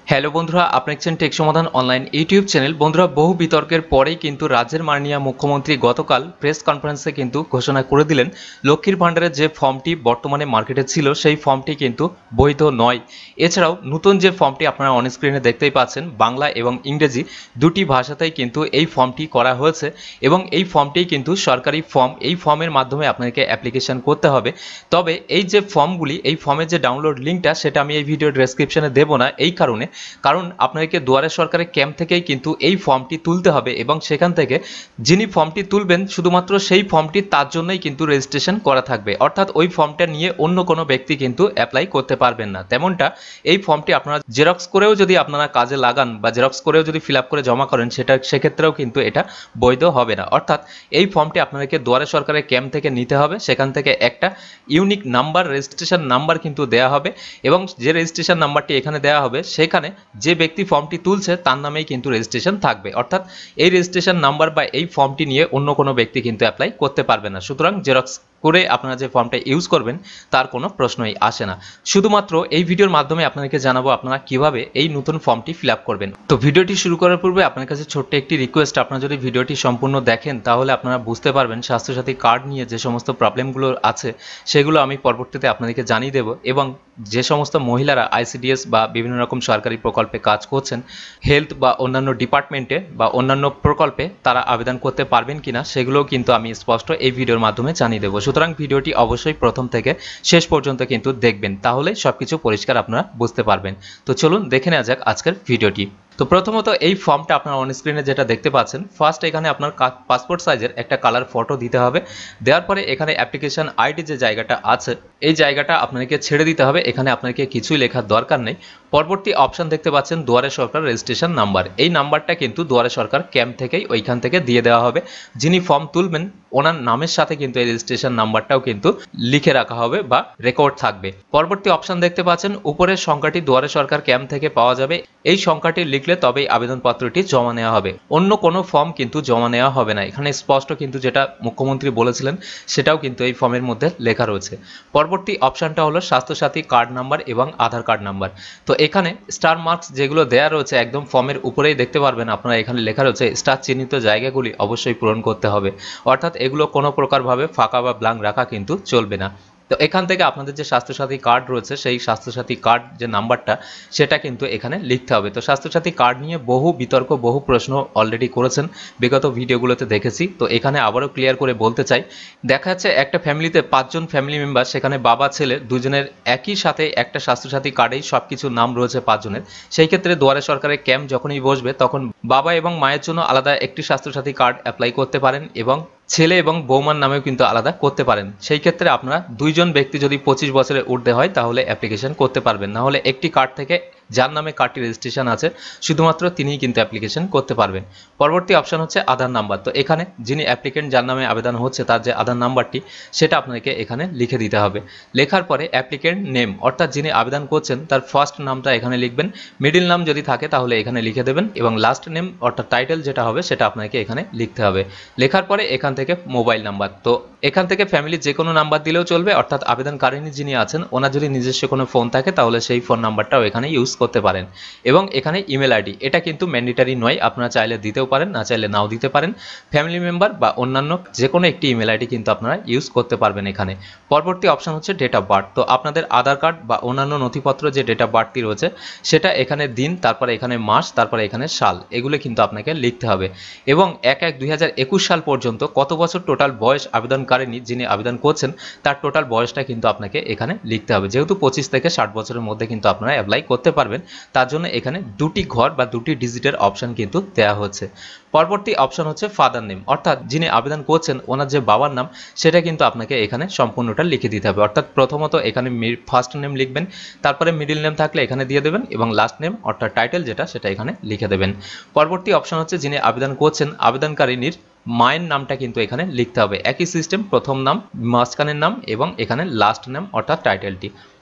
Hello বন্ধুরা, আপনি দেখছেন টেক সমাধান অনলাইন ইউটিউব চ্যানেল। বন্ধুরা, বহু বিতর্কের পরেই কিন্তু রাজ্যের মাননীয় মুখ্যমন্ত্রী গতকাল প্রেস কনফারেন্সে কিন্তু ঘোষণা করে দিলেন লক্ষ্মীর ভাণ্ডারের যে ফর্মটি বর্তমানে মার্কেটে ছিল সেই ফর্মটি কিন্তু বৈধ নয়। এছাড়াও নতুন যে ফর্মটি আপনারা অন স্ক্রিনে দেখতেই পাচ্ছেন, বাংলা এবং ইংরেজি দুটি ভাষাতেই কিন্তু এই ফর্মটি করা হয়েছে এবং এই ফর্মটি কিন্তু সরকারি ফর্ম। এই ফর্মের মাধ্যমে আপনাকে অ্যাপ্লিকেশন করতে হবে। তবে এই যে ফর্মগুলি, এই ফর্মের যে ডাউনলোড লিঙ্কটা সেটা আমি এই ভিডিও ডেসক্রিপশনে দেবো না, এই কারণ আপনাদেরকে দুয়ারে সরকারের ক্যাম্প থেকেই কিন্তু এই ফর্মটি তুলতে হবে এবং সেখান থেকে যিনি ফর্মটি তুলবেন শুধুমাত্র সেই ফর্মটি তার জন্যই কিন্তু রেজিস্ট্রেশন করা থাকবে, অর্থাৎ ওই ফর্মটা নিয়ে অন্য কোনো ব্যক্তি কিন্তু অ্যাপ্লাই করতে পারবেন না। তেমনটা এই ফর্মটি আপনারা জেরক্স করেও যদি আপনারা কাজে লাগান বা জেরক্স করেও যদি ফিল আপ করে জমা করেন সেক্ষেত্রেও কিন্তু এটা বৈধ হবে না। অর্থাৎ এই ফর্মটি আপনাদেরকে দুয়ারে সরকারের ক্যাম্প থেকে নিতে হবে, সেখান থেকে একটা ইউনিক নাম্বার, রেজিস্ট্রেশন নাম্বার কিন্তু দেওয়া হবে এবং যে রেজিস্ট্রেশন নাম্বারটি এখানে দেওয়া হবে সেখানে যে ব্যক্তি ফর্মটি তুলছে তার নামেই কিন্তু রেজিস্ট্রেশন থাকবে। অর্থাৎ এই রেজিস্ট্রেশন নাম্বার বা এই ফর্মটি নিয়ে অন্য কোনো ব্যক্তি কিন্তু অ্যাপ্লাই করতে পারবে না। সুতরাং জেরক্স করে আপনারা যে ফর্মটা ইউজ করবেন তার কোনো প্রশ্নই আসে না। শুধুমাত্র এই ভিডিওর মাধ্যমে আপনাদেরকে জানাবো আপনারা কিভাবে এই নতুন ফর্মটি ফিল আপ করবেন। তো ভিডিওটি শুরু করার পূর্বে আপনার কাছে ছোট্ট একটি রিকোয়েস্ট, আপনারা যদি ভিডিওটি সম্পূর্ণ দেখেন তাহলে আপনারা বুঝতে পারবেন স্বাস্থ্যসাথী কার্ড নিয়ে যে সমস্ত প্রবলেমগুলো আছে সেগুলো আমি পরবর্তীতে আপনাদেরকে জানিয়ে দেবো এবং যে সমস্ত মহিলারা আইসিডিএস বা বিভিন্ন রকম সরকারি প্রকল্পে কাজ করছেন, হেলথ বা অন্যান্য ডিপার্টমেন্টে বা অন্যান্য প্রকল্পে তারা আবেদন করতে পারবেন কিনা সেগুলোও কিন্তু আমি স্পষ্ট এই ভিডিওর মাধ্যমে জানিয়ে দেবো। সুতরাং ভিডিওটি অবশ্যই প্রথম থেকে শেষ পর্যন্ত কিন্তু দেখবেন, তাহলে সবকিছু পরিষ্কার আপনারা বুঝতে পারবেন। তো চলুন দেখে নেওয়া যাক আজকের ভিডিওটি। তো প্রথমত এই ফর্মটা আপনারা অন স্ক্রিনে যেটা দেখতে পাচ্ছেন, ফার্স্ট এখানে আপনার পাসপোর্ট সাইজের একটা কালার ফটো দিতে হবে। দেওয়ার পরে এখানে অ্যাপ্লিকেশন আইডি যে জায়গাটা আছে এই জায়গাটা আপনাকে ছেড়ে দিতে হবে, এখানে আপনাকে কিছুই লেখার দরকার নেই। পরবর্তী অপশন দেখতে পাচ্ছেন দুয়ারে সরকার রেজিস্ট্রেশন নাম্বার, এই নাম্বারটা কিন্তু দুয়ারে সরকার ক্যাম্প থেকেই ওইখান থেকে দিয়ে দেওয়া হবে। যিনি ফর্ম তুলবেন ওনার নামের সাথে কিন্তু এই রেজিস্ট্রেশন নাম্বারটাও কিন্তু লিখে রাখা হবে বা রেকর্ড থাকবে। পরবর্তী অপশন দেখতে পাচ্ছেন উপরের সংখ্যাটি দুয়ারে সরকার ক্যাম্প থেকে পাওয়া যাবে, এই সংখ্যাটি লিখলে তবেই আবেদনপত্রটি জমা নেওয়া হবে, অন্য কোনো ফর্ম কিন্তু জমা নেওয়া হবে না। এখানে স্পষ্ট কিন্তু যেটা মুখ্যমন্ত্রী বলেছিলেন সেটাও কিন্তু এই ফর্মের মধ্যে লেখা রয়েছে। পরবর্তী অপশনটা হলো স্বাস্থ্যসাথী কার্ড নাম্বার এবং আধার কার্ড নাম্বার। তো এখানে স্টার মার্কস যেগুলো দেওয়া রয়েছে একদম ফর্মের উপরেই দেখতে পারবেন আপনারা, এখানে লেখা রয়েছে স্টার চিহ্নিত জায়গাগুলি অবশ্যই পূরণ করতে হবে, অর্থাৎ এগুলো কোনো প্রকারভাবে ফাঁকা বা ব্ল্যাঙ্ক রাখা কিন্তু চলবে না। তো এখান থেকে আপনাদের যে স্বাস্থ্যসাথী কার্ড রয়েছে সেই স্বাস্থ্যসাথী কার্ড যে নাম্বারটা সেটা কিন্তু এখানে লিখতে হবে। তো স্বাস্থ্যসাথী কার্ড নিয়ে বহু বিতর্ক, বহু প্রশ্ন অলরেডি করেছেন, বিগত ভিডিওগুলোতে দেখেছি। তো এখানে আবারও ক্লিয়ার করে বলতে চাই, দেখা যাচ্ছে একটা ফ্যামিলিতে 5 জন ফ্যামিলি মেম্বার, সেখানে বাবা ছেলে দুজনের একই সাথে একটা স্বাস্থ্যসাথী কার্ডেই সব কিছু নাম রয়েছে 5 জনের। সেই ক্ষেত্রে দুয়ারে সরকারের ক্যাম্প যখনই বসবে তখন বাবা এবং মায়ের জন্য আলাদা একটি স্বাস্থ্যসাথী কার্ড অ্যাপ্লাই করতে পারেন এবং ছেলে এবং বৌমার নামেও কিন্তু আলাদা করতে পারেন। সেই ক্ষেত্রে আপনারা 2 জন ব্যক্তি যদি 25 বছরের ঊর্ধ্বে হয় তাহলে অ্যাপ্লিকেশন করতে পারবেন, না হলে একটি কার্ড থেকে যার নামে কার্ডটি রেজিস্ট্রেশন আছে শুধুমাত্র তিনিই কিন্তু অ্যাপ্লিকেশন করতে পারবেন। পরবর্তী অপশন হচ্ছে আধার নাম্বার। তো এখানে যিনি অ্যাপ্লিকেন্ট যার নামে আবেদন হচ্ছে তার যে আধার নাম্বারটি সেটা আপনাকে এখানে লিখে দিতে হবে। লেখার পরে অ্যাপ্লিকেন্ট নেম, অর্থাৎ যিনি আবেদন করছেন তার ফার্স্ট নামটা এখানে লিখবেন, মিডিল নাম যদি থাকে তাহলে এখানে লিখে দেবেন এবং লাস্ট নেম অর্থাৎ টাইটেল যেটা হবে সেটা আপনাকে এখানে লিখতে হবে। লেখার পরে এখান থেকে মোবাইল নাম্বার, তো এখান থেকে ফ্যামিলির যে কোনো নাম্বার দিলেও চলবে, অর্থাৎ আবেদনকারিনী যিনি আছেন ওনার যদি নিজস্ব কোনো ফোন থাকে তাহলে সেই ফোন নাম্বারটাও এখানে ইউজ করতে পারেন। এবং এখানে ইমেল আইডি, এটা কিন্তু ম্যান্ডেটরি নয়, আপনারা চাইলে দিতেও পারেন, না চাইলে নাও দিতে পারেন। ফ্যামিলি মেম্বার বা অন্যান্য যে কোনো একটি ইমেল আইডি কিন্তু আপনারা ইউজ করতে পারবেন এখানে। পরবর্তী অপশন হচ্ছে ডেট অফ বার্থ। তো আপনাদের আধার কার্ড বা অন্যান্য নথিপত্র যে ডেট অফ বার্থটি রয়েছে সেটা এখানে দিন, তারপরে এখানে মাস, তারপরে এখানে সাল, এগুলো কিন্তু আপনাকে লিখতে হবে। এবং 1/1/2021 সাল পর্যন্ত কত বছর টোটাল বয়স আবেদনকারিনী যিনি আবেদন করছেন তার টোটাল বয়সটা কিন্তু আপনাকে এখানে লিখতে হবে। যেহেতু 25 থেকে 60 বছরের মধ্যে কিন্তু আপনারা অ্যাপ্লাই করতে পারবেন, তার জন্য এখানে 2টি ঘর বা 2টি ডিজিটের অপশন কিন্তু দেওয়া হচ্ছে। পরবর্তী অপশন হচ্ছে ফাদার নেম, অর্থাৎ যিনি আবেদন করছেন ওনার যে বাবার নাম সেটা কিন্তু আপনাকে এখানে সম্পূর্ণটা লিখে দিতে হবে। অর্থাৎ প্রথমত এখানে ফার্স্ট নেম লিখবেন, তারপরে মিডিল নেম থাকলে এখানে দিয়ে দেবেন এবং লাস্ট নেম অর্থাৎ টাইটেল যেটা সেটা এখানে লিখে দেবেন। পরবর্তী অপশন হচ্ছে যিনি আবেদন করছেন আবেদনকারিনীর মায়ের নামটা কিন্তু এখানে লিখতে হবে। একই সিস্টেম, প্রথম নাম, মাঝখানের নাম এবং এখানে লাস্ট নাম অর্থাৎ টাইটেলটি।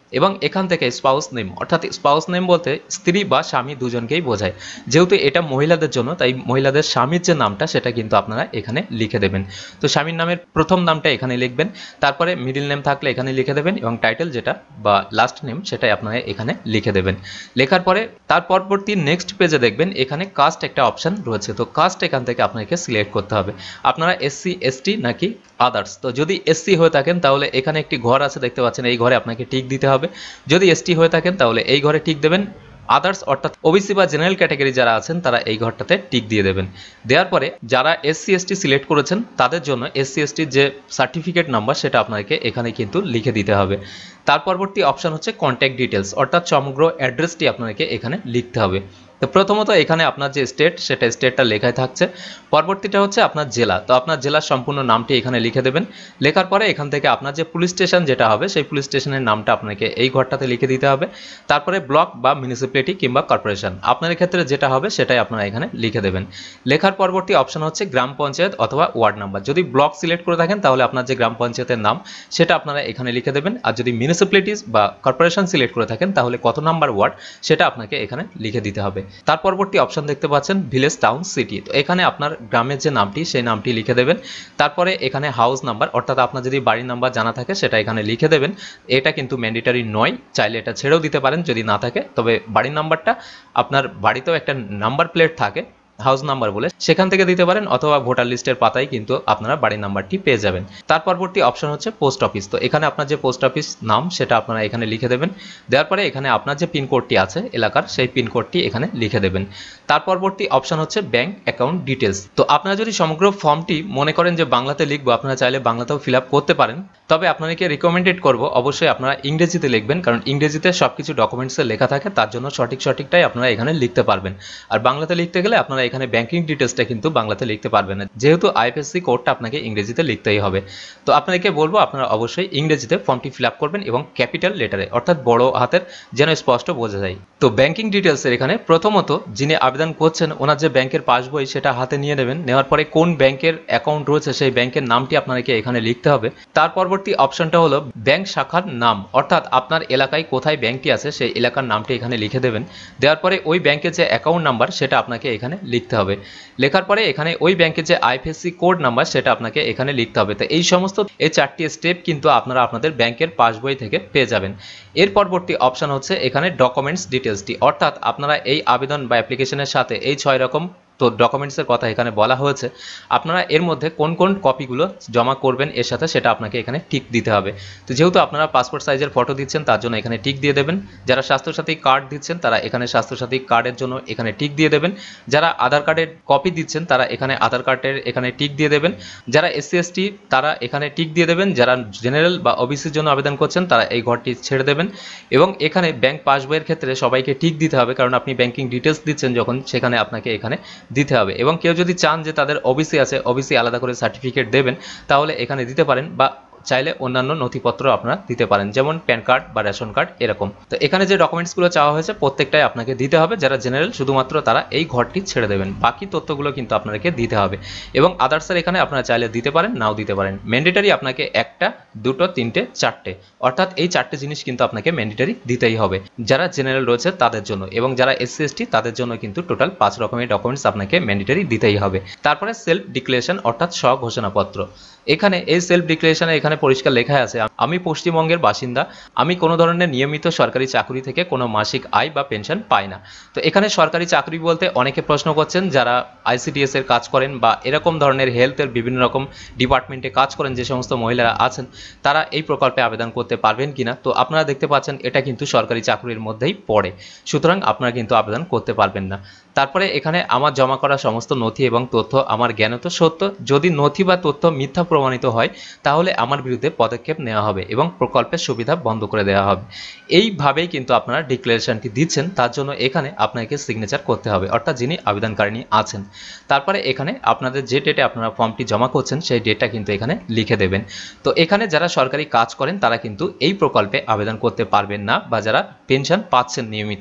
এবং এখান থেকে স্পাউস নেম, অর্থাৎ স্পাউস নেম বলতে স্ত্রী বা স্বামী দুজনকেই বোঝায়। যেহেতু এটা মহিলাদের জন্য, তাই মহিলাদের স্বামীর যে নামটা সেটা কিন্তু আপনারা এখানে লিখে দেবেন। তো স্বামীর নামের প্রথম নামটা এখানে লিখবেন, তারপরে মিডিল নেম থাকলে এখানে লিখে দেবেন এবং টাইটেল যেটা বা লাস্ট নেম সেটাই আপনারা এখানে লিখে দেবেন। লেখার পরে তার পরবর্তী নেক্সট পেজে দেখবেন এখানে কাস্ট একটা অপশন রয়েছে। তো কাস্ট এখান থেকে আপনাকে সিলেক্ট করতে হবে, আপনারা এসসি এসটি নাকি আদার্স। তো যদি এসসি হয়ে থাকেন তাহলে এখানে একটি ঘর আছে দেখতে পাচ্ছেন, এই ঘরে আপনাকে টিক দিতে হবে। যদি এসটি হয়ে থাকেন তাহলে এই ঘরে টিক দেবেন। আদার্স অর্থাৎ ওবিসি বা জেনারেল ক্যাটাগরি যারা আছেন তারা এই ঘরটাতে টিক দিয়ে দেবেন। দেওয়ার পরে যারা এসসি এসটি সিলেক্ট করেছেন তাদের জন্য এসসি এসটির যে সার্টিফিকেট নাম্বার সেটা আপনাকে এখানে কিন্তু লিখে দিতে হবে। তার পরবর্তী অপশন হচ্ছে কন্ট্যাক্ট ডিটেলস, অর্থাৎ সমগ্র অ্যাড্রেসটি আপনাকে এখানে লিখতে হবে। তো প্রথমত এখানে আপনার যে স্টেট সেটা স্টেটটা লেখায় থাকছে। পরবর্তীটা হচ্ছে আপনার জেলা, তো আপনার জেলার সম্পূর্ণ নামটি এখানে লিখে দেবেন। লেখার পরে এখান থেকে আপনার যে পুলিশ স্টেশন যেটা হবে সেই পুলিশ স্টেশনের নামটা আপনাকে এই ঘরটাতে লিখে দিতে হবে। তারপরে ব্লক বা মিউনিসিপ্যালিটি কিংবা কর্পোরেশন আপনাদের ক্ষেত্রে যেটা হবে সেটাই আপনারা এখানে লিখে দেবেন। লেখার পরবর্তী অপশন হচ্ছে গ্রাম পঞ্চায়েত অথবা ওয়ার্ড নাম্বার। যদি ব্লক সিলেক্ট করে থাকেন তাহলে আপনার যে গ্রাম পঞ্চায়েতের নাম সেটা আপনারা এখানে লিখে দেবেন, আর যদি মিউনিসিপ্যালিটিস বা কর্পোরেশন সিলেক্ট করে থাকেন তাহলে কত নাম্বার ওয়ার্ড সেটা আপনাকে এখানে লিখে দিতে হবে। তার পরবর্তী অপশন দেখতে পাচ্ছেন ভিলেজ, টাউন, সিটি। তো এখানে আপনার গ্রামের যে নামটি সেই নামটি লিখে দেবেন। তারপরে এখানে হাউস নাম্বার, অর্থাৎ আপনার যদি বাড়ির নাম্বার জানা থাকে সেটা এখানে লিখে দেবেন। এটা কিন্তু ম্যান্ডেটরি নয়, চাইলে এটা ছেড়েও দিতে পারেন যদি না থাকে। তবে বাড়ির নাম্বারটা আপনার বাড়িতেও একটা নাম্বার প্লেট থাকে হাউস নাম্বার বলে, সেখান থেকে দিতে পারেন, অথবা ভোটার লিস্টের পাতায় কিন্তু আপনারা বাড়ির নাম্বারটি পেয়ে যাবেন। তার পরবর্তী অপশন হচ্ছে পোস্ট অফিস। তো এখানে আপনার যে পোস্ট অফিস নাম সেটা আপনারা এখানে লিখে দেবেন। দেওয়ার পরে এখানে আপনার যে পিনকোডটি আছে এলাকার সেই পিনকোডটি এখানে লিখে দেবেন। তার পরবর্তী অপশন হচ্ছে ব্যাংক অ্যাকাউন্ট ডিটেলস। তো আপনারা যদি সমগ্র ফর্মটি মনে করেন যে বাংলাতে লিখবো, আপনারা চাইলে বাংলাতেও ফিল আপ করতে পারেন। তবে আপনাদেরকে রিকমেন্ডেড করব অবশ্যই আপনারা ইংরেজিতে লিখবেন, কারণ ইংরেজিতে সবকিছু ডকুমেন্টসে লেখা থাকে, তার জন্য সঠিকটাই আপনারা এখানে লিখতে পারবেন। আর বাংলাতে লিখতে গেলে আপনারা এখানে ব্যাংকিং ডিটেলসটা কিন্তু বাংলাতে লিখতে পারবেন না, যেহেতু আইএফএসসি কোডটা আপনাকে ইংরেজিতে লিখতেই হবে। তো আপনাদেরকে বলবো আপনারা অবশ্যই ইংরেজিতে ফর্মটি ফিল আপ করবেন এবং ক্যাপিটাল লেটারে, অর্থাৎ বড় হাতের, যেন স্পষ্ট বোঝা যায়। তো ব্যাংকিং ডিটেলসের এখানে প্রথমত যিনি আবেদন করছেন ওনার যে ব্যাংকের পাসবই সেটা হাতে নিয়ে নেবেন। নেওয়ার পরে কোন ব্যাংকের অ্যাকাউন্ট রয়েছে সেই ব্যাংকের নামটি আপনাকে এখানে লিখতে হবে। তার পরবর্তী অপশনটা হলো ব্যাংক শাখার নাম, অর্থাৎ আপনার এলাকায় কোথায় ব্যাংকটি আছে সেই এলাকার নামটি এখানে লিখে দেবেন। দেওয়ার পরে ওই ব্যাংকের যে অ্যাকাউন্ট নাম্বার সেটা আপনাকে এখানে লিখতে হবে। লেখার পরে এখানে ওই ব্যাংকের যে আইএফএসসি কোড নাম্বার সেটা আপনাকে এখানে লিখতে হবে। তো এই সমস্ত চারটি স্টেপ কিন্তু আপনারা আপনাদের ব্যাংকের পাসবই থেকে পেয়ে যাবেন। এর পরবর্তী অপশন হচ্ছে এখানে ডকুমেন্টস ডিটেলসটি, অর্থাৎ আপনারা এই আবেদন বা অ্যাপ্লিকেশনের সাথে এই 6 রকম তো ডকুমেন্টসের কথা এখানে বলা হয়েছে, আপনারা এর মধ্যে কোন কোন কপিগুলো জমা করবেন এর সাথে সেটা আপনাকে এখানে টিক দিতে হবে। তো যেহেতু আপনারা পাসপোর্ট সাইজের ফটো দিচ্ছেন তার জন্য এখানে টিক দিয়ে দেবেন। যারা স্বাস্থ্যসাথী কার্ড দিচ্ছেন তারা এখানে স্বাস্থ্যসাথী কার্ডের জন্য এখানে টিক দিয়ে দেবেন। যারা আধার কার্ডের কপি দিচ্ছেন তারা এখানে আধার কার্ডের এখানে টিক দিয়ে দেবেন। যারা এসসি এসটি তারা এখানে টিক দিয়ে দেবেন। যারা জেনারেল বা ওবিসির জন্য আবেদন করছেন তারা এই ঘরটি ছেড়ে দেবেন। এবং এখানে ব্যাংক পাসবইয়ের ক্ষেত্রে সবাইকে টিক দিতে হবে, কারণ আপনি ব্যাংকিং ডিটেলস দিচ্ছেন যখন, সেখানে আপনাকে এখানে দিতে হবে। এবং কেউ যদি চান যে তাদের ওবিসি আছে, ওবিসি আলাদা করে সার্টিফিকেট দেবেন, তাহলে এখানে দিতে পারেন, বা চাইলে অন্যান্য নথিপত্র আপনারা দিতে পারেন, যেমন প্যান কার্ড বা রেশন কার্ড এরকম। তো এখানে যে ডকুমেন্টসগুলো চাওয়া হয়েছে প্রত্যেকটাই আপনাকে দিতে হবে। যারা জেনারেল শুধুমাত্র তারা এই ঘরটি ছেড়ে দেবেন, বাকি তথ্যগুলো কিন্তু আপনাকে দিতে হবে। এবং আদার্সের এখানে আপনারা চাইলে দিতে পারেন, নাও দিতে পারেন। ম্যান্ডেটারি আপনাকে একটা, দুটো, তিনটে, চারটে, অর্থাৎ এই চারটে জিনিস কিন্তু আপনাকে ম্যান্ডেটারি দিতেই হবে যারা জেনারেল রয়েছে তাদের জন্য। এবং যারা এসসি এসটি তাদের জন্য কিন্তু টোটাল 5 রকমের ডকুমেন্টস আপনাকে ম্যান্ডেটারি দিতেই হবে। তারপরে সেলফ ডিক্লারেশন অর্থাৎ স্বঘোষণাপত্র। এখানে এই সেলফ ডিক্লারেশনে এখানে পরিষ্কার লেখা আছে, আমি পশ্চিমবঙ্গের বাসিন্দা, আমি কোনো ধরনের নিয়মিত সরকারি চাকরি থেকে কোনো মাসিক আয় বা পেনশন পাই না। তো এখানে সরকারি চাকরি বলতে অনেকে প্রশ্ন করছেন যারা আইসিডিএস এর কাজ করেন বা এরকম ধরনের হেলথের বিভিন্ন রকম ডিপার্টমেন্টে কাজ করেন যে সমস্ত মহিলারা আছেন, তারা এই প্রকল্পে আবেদন করতে পারবেন কিনা। তো আপনারা দেখতে পাচ্ছেন এটা কিন্তু সরকারি চাকরির মধ্যেই পড়ে, সুতরাং আপনারা কিন্তু আবেদন করতে পারবেন না। তারপরে এখানে আমার জমা করা সমস্ত নথি এবং তথ্য আমার জ্ঞানত সত্য, যদি নথি বা তথ্য মিথ্যা প্রমাণিত হয় তাহলে আমার বিরুদ্ধে পদক্ষেপ নেওয়া হবে এবং প্রকল্পের সুবিধা বন্ধ করে দেওয়া হবে। এইভাবেই কিন্তু আপনারা ডিক্লারেশনটি দিচ্ছেন, তার জন্য এখানে আপনাকে সিগনেচার করতে হবে, অর্থাৎ যিনি আবেদনকারিণী আছেন। তারপরে এখানে আপনাদের যে ডেটে আপনারা ফর্মটি জমা করছেন সেই ডেটটা কিন্তু এখানে লিখে দেবেন। তো এখানে যারা সরকারি কাজ করেন তারা কিন্তু এই প্রকল্পে আবেদন করতে পারবেন না, বা যারা পেনশন পাচ্ছেন নিয়মিত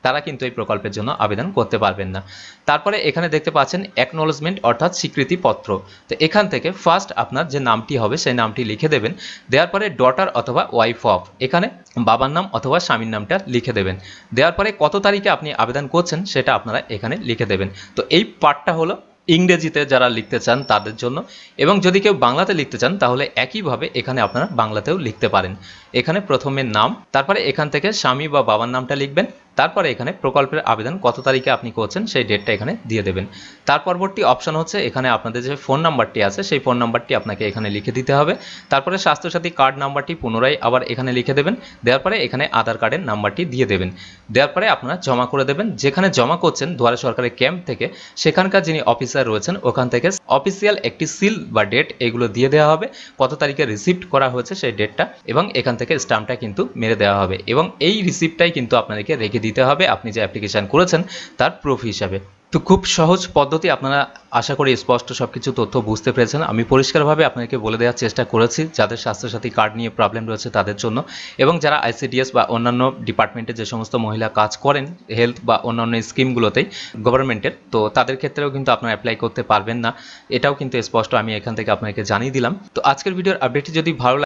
তারা কিন্তু এই প্রকল্পের জন্য আবেদন করতে পারবেন না। তারপরে এখানে দেখতে পাচ্ছেন অ্যাকনোলেজমেন্ট অর্থাৎ স্বীকৃতিপত্র। তো এখান থেকে ফার্স্ট আপনার যে নামটি হবে সেই নামটি লিখে দেবেন। দেওয়ার পরে ডটার অথবা ওয়াইফ অফ, এখানে বাবার নাম অথবা স্বামীর নামটা লিখে দেবেন। দেওয়ার পরে কত তারিখে আপনি আবেদন করছেন সেটা আপনারা এখানে লিখে দেবেন। তো এই পার্টটা হলো ইংরেজিতে যারা লিখতে চান তাদের জন্য, এবং যদি কেউ বাংলাতে লিখতে চান তাহলে একইভাবে এখানে আপনারা বাংলাতেও লিখতে পারেন। এখানে প্রথমে নাম, তারপরে এখান থেকে স্বামী বা বাবার নামটা লিখবেন। তারপরে এখানে প্রকল্পের আবেদন কত তারিখে আপনি করছেন সেই ডেটটা এখানে দিয়ে দেবেন। তার পরবর্তী অপশন হচ্ছে এখানে আপনাদের যে ফোন নাম্বারটি আছে সেই ফোন নাম্বারটি আপনাকে এখানে লিখে দিতে হবে। তারপরে স্বাস্থ্যসাথী কার্ড নাম্বারটি পুনরায় আবার এখানে লিখে দেবেন। দেওয়ার পরে এখানে আধার কার্ডের নাম্বারটি দিয়ে দেবেন। দেওয়ার পরে আপনারা জমা করে দেবেন। যেখানে জমা করছেন দুয়ারে সরকারের ক্যাম্প থেকে, সেখানকার যিনি অফিসার রয়েছেন ওখান থেকে অফিসিয়াল একটি সিল বা ডেট এগুলো দিয়ে দেওয়া হবে, কত তারিখে রিসিপ্ট করা হয়েছে সেই ডেটটা, এবং এখান থেকে স্ট্যাম্পটা কিন্তু মেরে দেওয়া হবে, এবং এই রিসিপ্টটাই কিন্তু আপনাদেরকে রেখে দিতে হবে আপনি যে অ্যাপ্লিকেশন করেছেন তার প্রুফ হিসাবে। তো খুব সহজ পদ্ধতি, আপনারা আশা করি স্পষ্ট সবকিছু তথ্য বুঝতে পেরেছেন। আমি পরিষ্কারভাবে আপনাদেরকে বলে দেওয়ার চেষ্টা করেছি যাদের স্বাস্থ্যসাথী কার্ড নিয়ে প্রবলেম রয়েছে তাদের জন্য, এবং যারা আইসিডিএস বা অন্যান্য ডিপার্টমেন্টে যে সমস্ত মহিলা কাজ করেন হেলথ বা অন্যান্য স্কিমগুলোতেই গভর্নমেন্টের, তো তাদের ক্ষেত্রেও কিন্তু আপনারা অ্যাপ্লাই করতে পারবেন না, এটাও কিন্তু স্পষ্ট আমি এখান থেকে আপনাদেরকে জানিয়ে দিলাম। তো আজকের ভিডিওর আপডেটটি যদি ভালো